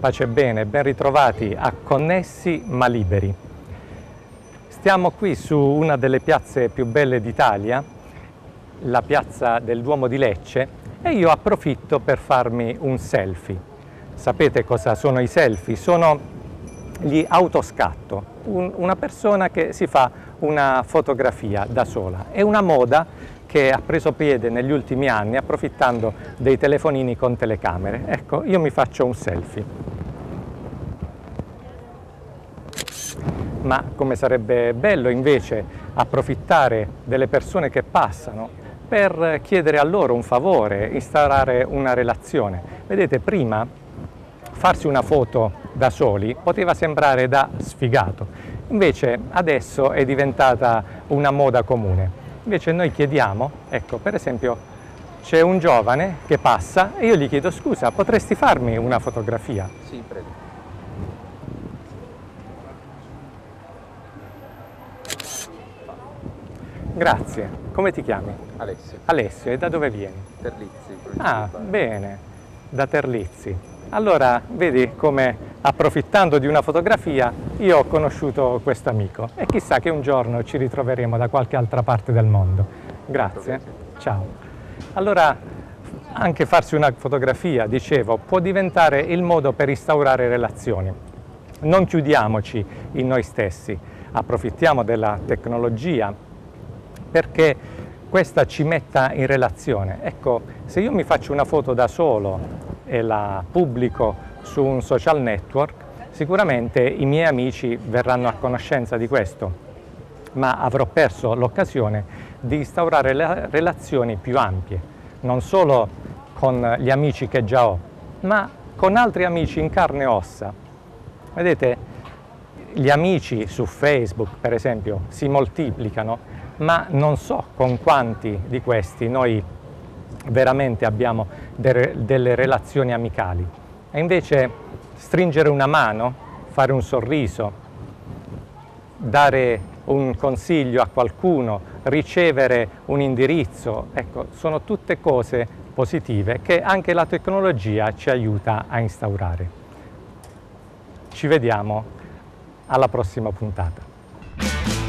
pace e bene, ben ritrovati a Connessi ma Liberi. Stiamo qui su una delle piazze più belle d'Italia, la piazza del Duomo di Lecce, e io approfitto per farmi un selfie. Sapete cosa sono i selfie? Sono gli autoscatto, una persona che si fa una fotografia da sola. È una moda che ha preso piede negli ultimi anni approfittando dei telefonini con telecamere. Ecco, io mi faccio un selfie. Ma come sarebbe bello invece approfittare delle persone che passano per chiedere a loro un favore, instaurare una relazione. Vedete, prima farsi una foto da soli poteva sembrare da sfigato, invece adesso è diventata una moda comune. Invece noi chiediamo, ecco, per esempio c'è un giovane che passa e io gli chiedo: scusa, potresti farmi una fotografia? Sì, prego. Grazie. Come ti chiami? Alessio. Alessio, e da dove vieni? Terlizzi. Ah, bene, da Terlizzi. Allora, vedi come, approfittando di una fotografia, io ho conosciuto questo amico e chissà che un giorno ci ritroveremo da qualche altra parte del mondo. Grazie. Ciao. Allora, anche farsi una fotografia, dicevo, può diventare il modo per instaurare relazioni. Non chiudiamoci in noi stessi, approfittiamo della tecnologia perché questa ci metta in relazione. Ecco, se io mi faccio una foto da solo e la pubblico su un social network, sicuramente i miei amici verranno a conoscenza di questo, ma avrò perso l'occasione di instaurare le relazioni più ampie, non solo con gli amici che già ho, ma con altri amici in carne e ossa. Vedete, gli amici su Facebook, per esempio, si moltiplicano, ma non so con quanti di questi noi veramente abbiamo delle relazioni amicali. E invece stringere una mano, fare un sorriso, dare un consiglio a qualcuno, ricevere un indirizzo, ecco, sono tutte cose positive che anche la tecnologia ci aiuta a instaurare. Ci vediamo alla prossima puntata.